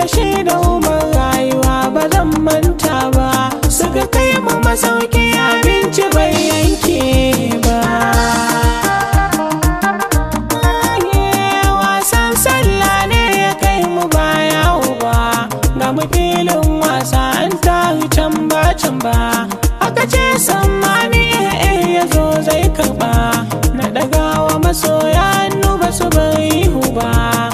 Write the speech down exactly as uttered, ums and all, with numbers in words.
shi da umar rayuwa ba zan manta ba. Suka kai mu masauki abinci bai yanke ba. Wasan sallah ne ya kai mu baya uba, ga mu filin wasa an taru can ba can ba. Aka ce sammani eh ya zo zai karba, na ɗagawa masoya hannu ba su bari hu ba.